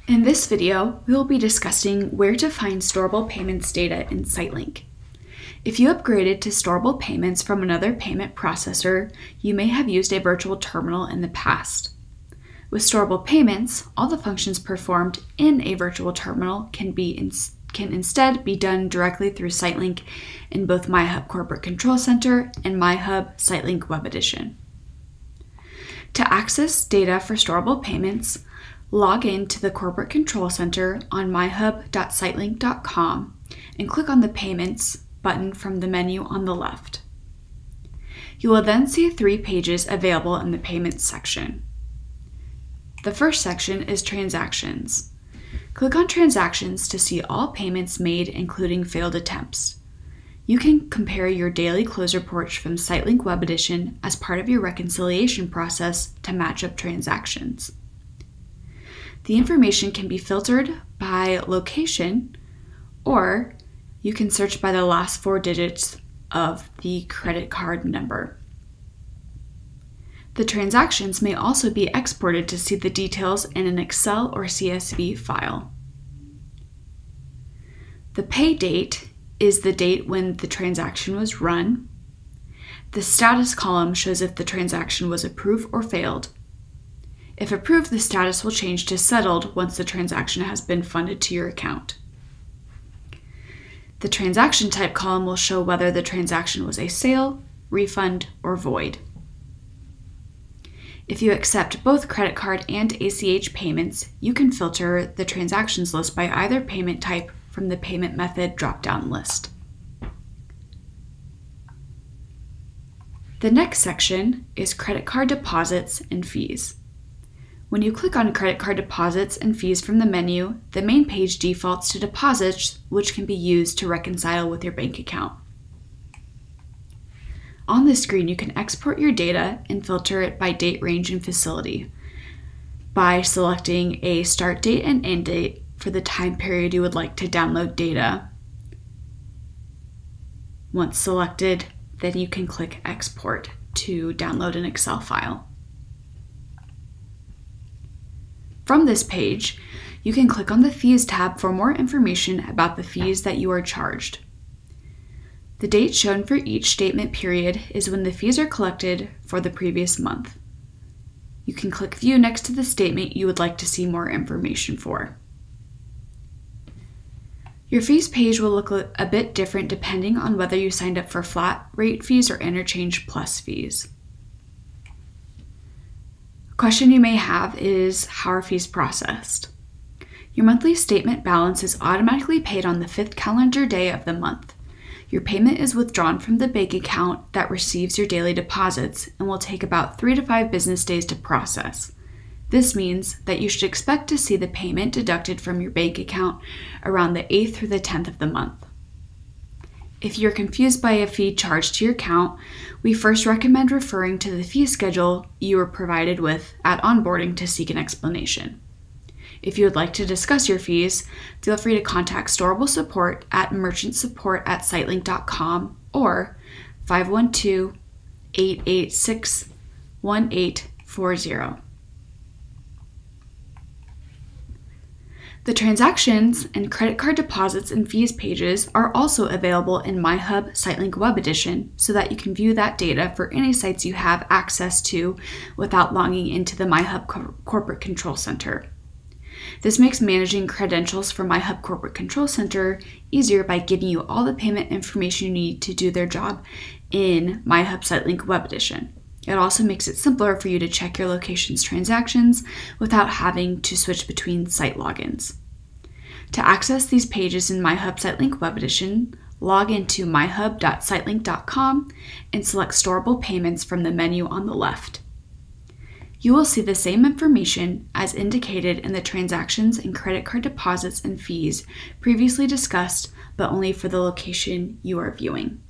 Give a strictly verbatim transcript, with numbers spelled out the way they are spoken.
In this video, we will be discussing where to find Storable Payments data in SiteLink. If you upgraded to Storable Payments from another payment processor, you may have used a virtual terminal in the past. With Storable Payments, all the functions performed in a virtual terminal can be in, can instead be done directly through SiteLink in both myHub Corporate Control Center and myHub SiteLink Web Edition. To access data for Storable Payments, log in to the Corporate Control Center on my hub dot sitelink dot com and click on the Payments button from the menu on the left. You will then see three pages available in the Payments section. The first section is Transactions. Click on Transactions to see all payments made, including failed attempts. You can compare your daily close reports from SiteLink Web Edition as part of your reconciliation process to match up transactions. The information can be filtered by location, or you can search by the last four digits of the credit card number. The transactions may also be exported to see the details in an Excel or C S V file. The pay date is the date when the transaction was run. The status column shows if the transaction was approved or failed. If approved, the status will change to settled once the transaction has been funded to your account. The transaction type column will show whether the transaction was a sale, refund, or void. If you accept both credit card and A C H payments, you can filter the transactions list by either payment type from the payment method drop-down list. The next section is credit card deposits and fees. When you click on credit card deposits and fees from the menu, the main page defaults to deposits, which can be used to reconcile with your bank account. On this screen, you can export your data and filter it by date, range, and facility by selecting a start date and end date for the time period you would like to download data. Once selected, then you can click Export to download an Excel file. From this page, you can click on the Fees tab for more information about the fees that you are charged. The date shown for each statement period is when the fees are collected for the previous month. You can click View next to the statement you would like to see more information for. Your fees page will look a bit different depending on whether you signed up for flat rate fees or interchange plus fees. A question you may have is, how are fees processed? Your monthly statement balance is automatically paid on the fifth calendar day of the month. Your payment is withdrawn from the bank account that receives your daily deposits and will take about three to five business days to process. This means that you should expect to see the payment deducted from your bank account around the eighth through the tenth of the month. If you're confused by a fee charged to your account, we first recommend referring to the fee schedule you were provided with at onboarding to seek an explanation. If you would like to discuss your fees, feel free to contact Storable Support at merchant support at sitelink dot com or five one two, eight eight six, one eight four zero. The Transactions and Credit Card Deposits and Fees pages are also available in myHub SiteLink Web Edition so that you can view that data for any sites you have access to without logging into the myHub Co- Corporate Control Center. This makes managing credentials for myHub Corporate Control Center easier by giving you all the payment information you need to do their job in myHub SiteLink Web Edition. It also makes it simpler for you to check your location's transactions without having to switch between site logins. To access these pages in myHub SiteLink Web Edition, log into my hub dot sitelink dot com and select Storable Payments from the menu on the left. You will see the same information as indicated in the transactions and credit card deposits and fees previously discussed, but only for the location you are viewing.